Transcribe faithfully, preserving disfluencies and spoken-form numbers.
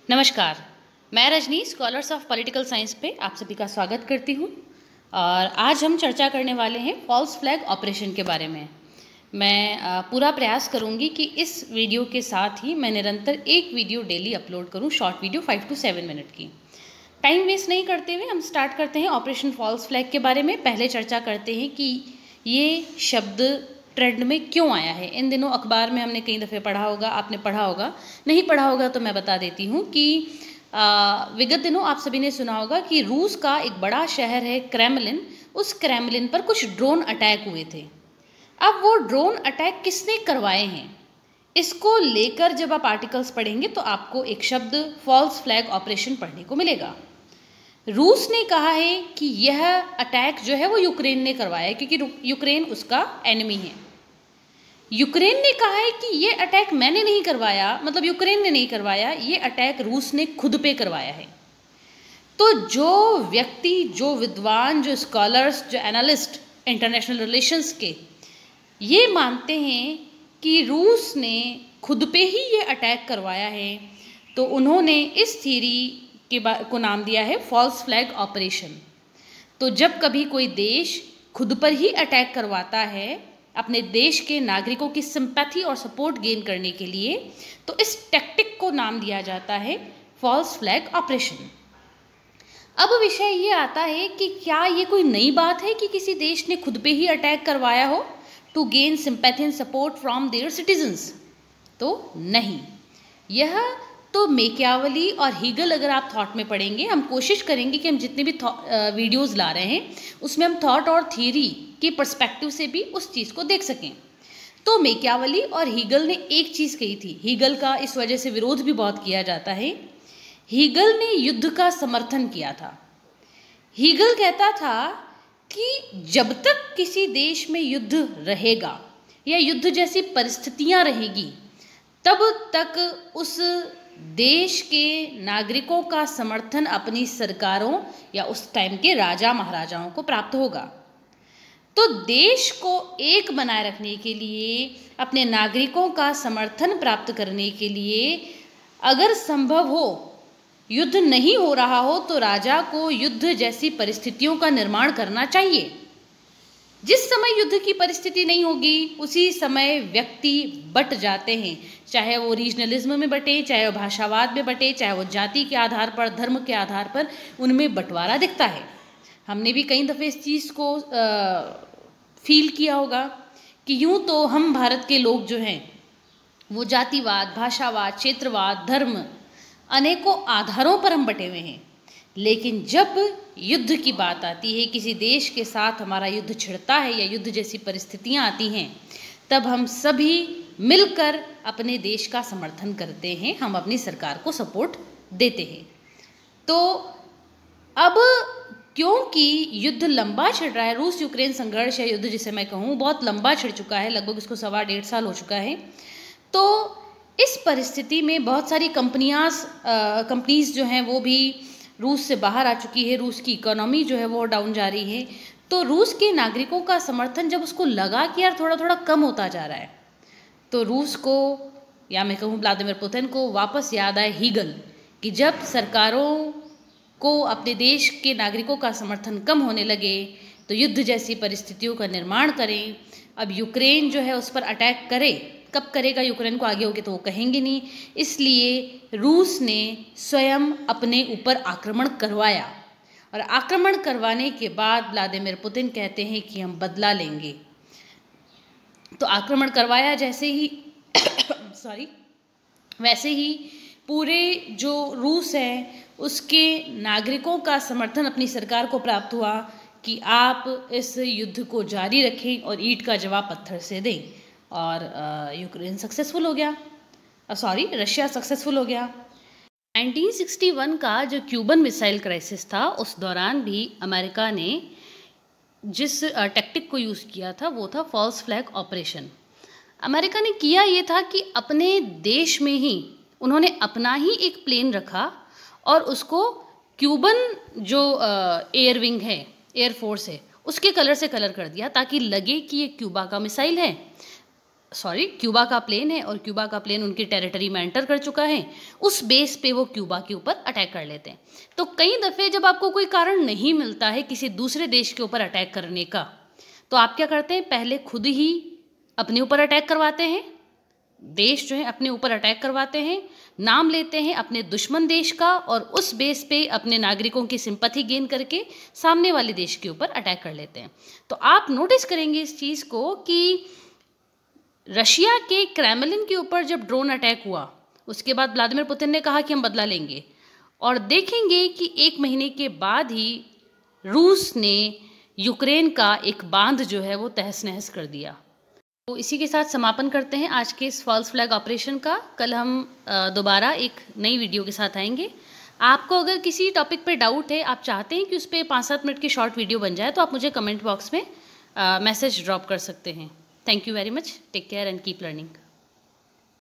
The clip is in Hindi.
नमस्कार, मैं Rajni scholars of political science पे आप सभी का स्वागत करती हूँ। और आज हम चर्चा करने वाले हैं फॉल्स फ्लैग ऑपरेशन के बारे में। मैं पूरा प्रयास करूँगी कि इस वीडियो के साथ ही मैं निरंतर एक वीडियो डेली अपलोड करूँ, short video five to seven minute की। टाइम वेस्ट नहीं करते हुए हम स्टार्ट करते हैं ऑपरेशन फॉल्स फ्लैग के बारे में। पहले चर्चा करते हैं कि ये शब्द ट्रेंड में क्यों आया है। इन दिनों अखबार में हमने कई दफ़े पढ़ा होगा, आपने पढ़ा होगा, नहीं पढ़ा होगा तो मैं बता देती हूँ कि आ, विगत दिनों आप सभी ने सुना होगा कि रूस का एक बड़ा शहर है क्रेमलिन, उस क्रेमलिन पर कुछ ड्रोन अटैक हुए थे। अब वो ड्रोन अटैक किसने करवाए हैं, इसको लेकर जब आप आर्टिकल्स पढ़ेंगे तो आपको एक शब्द फॉल्स फ्लैग ऑपरेशन पढ़ने को मिलेगा। रूस ने कहा है कि यह अटैक जो है वो यूक्रेन ने करवाया है, क्योंकि यूक्रेन उसका एनिमी है। यूक्रेन ने कहा है कि ये अटैक मैंने नहीं करवाया, मतलब यूक्रेन ने नहीं करवाया, ये अटैक रूस ने खुद पे करवाया है। तो जो व्यक्ति, जो विद्वान, जो स्कॉलर्स, जो एनालिस्ट इंटरनेशनल रिलेशंस के ये मानते हैं कि रूस ने खुद पे ही ये अटैक करवाया है, तो उन्होंने इस थ्योरी के को नाम दिया है फॉल्स फ्लैग ऑपरेशन। तो जब कभी कोई देश खुद पर ही अटैक करवाता है अपने देश के नागरिकों की सिंपैथी और सपोर्ट गेन करने के लिए, तो इस टैक्टिक को नाम दिया जाता है फॉल्स फ्लैग ऑपरेशन। अब विषय ये आता है कि क्या ये कोई नई बात है कि किसी देश ने खुद पे ही अटैक करवाया हो to gain sympathy and support from their citizens? तो नहीं, यह तो मैकियावेली और हीगल अगर आप थॉट में पढ़ेंगे, हम कोशिश करेंगे कि हम जितने भी वीडियोस ला रहे हैं उसमें हम थॉट और थ्योरी के पर्सपेक्टिव से भी उस चीज़ को देख सकें। तो मैकियावेली और हीगल ने एक चीज़ कही थी, हीगल का इस वजह से विरोध भी बहुत किया जाता है। हीगल ने युद्ध का समर्थन किया था। हीगल कहता था कि जब तक किसी देश में युद्ध रहेगा या युद्ध जैसी परिस्थितियां रहेगी, तब तक उस देश के नागरिकों का समर्थन अपनी सरकारों या उस टाइम के राजा महाराजाओं को प्राप्त होगा। तो देश को एक बनाए रखने के लिए, अपने नागरिकों का समर्थन प्राप्त करने के लिए, अगर संभव हो, युद्ध नहीं हो रहा हो, तो राजा को युद्ध जैसी परिस्थितियों का निर्माण करना चाहिए। जिस समय युद्ध की परिस्थिति नहीं होगी उसी समय व्यक्ति बट जाते हैं, चाहे वो रीजनलिज्म में बटे, चाहे वो भाषावाद में बटे, चाहे वो जाति के आधार पर, धर्म के आधार पर, उनमें बंटवारा दिखता है। हमने भी कई दफ़े इस चीज़ को आ, फील किया होगा कि यूँ तो हम भारत के लोग जो हैं वो जातिवाद, भाषावाद, क्षेत्रवाद, धर्म, अनेकों आधारों पर हम बटे हुए हैं, लेकिन जब युद्ध की बात आती है, किसी देश के साथ हमारा युद्ध छिड़ता है या युद्ध जैसी परिस्थितियां आती हैं, तब हम सभी मिलकर अपने देश का समर्थन करते हैं, हम अपनी सरकार को सपोर्ट देते हैं। तो अब क्योंकि युद्ध लंबा छिड़ रहा है, रूस यूक्रेन संघर्ष या युद्ध जिसे मैं कहूँ बहुत लंबा छिड़ चुका है, लगभग इसको सवा डेढ़ साल हो चुका है। तो इस परिस्थिति में बहुत सारी कंपनियां कंपनीज जो हैं वो भी रूस से बाहर आ चुकी है, रूस की इकोनॉमी जो है वो डाउन जा रही है। तो रूस के नागरिकों का समर्थन जब उसको लगा कि यार थोड़ा थोड़ा कम होता जा रहा है, तो रूस को, या मैं कहूँ व्लादिमीर पुतिन को, वापस याद आए हीगल कि जब सरकारों को अपने देश के नागरिकों का समर्थन कम होने लगे तो युद्ध जैसी परिस्थितियों का निर्माण करें। अब यूक्रेन जो है उस पर अटैक करे, कब करेगा यूक्रेन को आगे होके तो वो कहेंगे नहीं, इसलिए रूस ने स्वयं अपने ऊपर आक्रमण करवाया। और आक्रमण करवाने के बाद व्लादिमीर पुतिन कहते हैं कि हम बदला लेंगे। तो आक्रमण करवाया जैसे ही सॉरी वैसे ही पूरे जो रूस है उसके नागरिकों का समर्थन अपनी सरकार को प्राप्त हुआ कि आप इस युद्ध को जारी रखें और ईंट का जवाब पत्थर से दें। और यूक्रेन सक्सेसफुल हो गया, सॉरी रशिया सक्सेसफुल हो गया। नाइनटीन सिक्सटी वन का जो क्यूबन मिसाइल क्राइसिस था, उस दौरान भी अमेरिका ने जिस टैक्टिक को यूज़ किया था वो था फॉल्स फ्लैग ऑपरेशन। अमेरिका ने किया ये था कि अपने देश में ही उन्होंने अपना ही एक प्लेन रखा और उसको क्यूबन जो एयर विंग है, एयर फोर्स है, उसके कलर से कलर कर दिया ताकि लगे कि ये क्यूबा का मिसाइल है। सॉरी क्यूबा का प्लेन है और क्यूबा का प्लेन उनकी टेरिटरी में एंटर कर चुका है, उस बेस पे वो क्यूबा के ऊपर अटैक कर लेते हैं। तो कई दफ़े जब आपको कोई कारण नहीं मिलता है किसी दूसरे देश के ऊपर अटैक करने का, तो आप क्या करते हैं, पहले खुद ही अपने ऊपर अटैक करवाते हैं, देश जो है अपने ऊपर अटैक करवाते हैं, नाम लेते हैं अपने दुश्मन देश का और उस बेस पे अपने नागरिकों की सिंपैथी गेन करके सामने वाले देश के ऊपर अटैक कर लेते हैं। तो आप नोटिस करेंगे इस चीज़ को कि रशिया के क्रेमलिन के ऊपर जब ड्रोन अटैक हुआ, उसके बाद व्लादिमीर पुतिन ने कहा कि हम बदला लेंगे, और देखेंगे कि एक महीने के बाद ही रूस ने यूक्रेन का एक बांध जो है वो तहस नहस कर दिया। तो इसी के साथ समापन करते हैं आज के इस फॉल्स फ्लैग ऑपरेशन का। कल हम दोबारा एक नई वीडियो के साथ आएंगे। आपको अगर किसी टॉपिक पे डाउट है, आप चाहते हैं कि उस पर पाँच सात मिनट की शॉर्ट वीडियो बन जाए, तो आप मुझे कमेंट बॉक्स में मैसेज ड्रॉप कर सकते हैं। Thank you very much, take care and keep learning.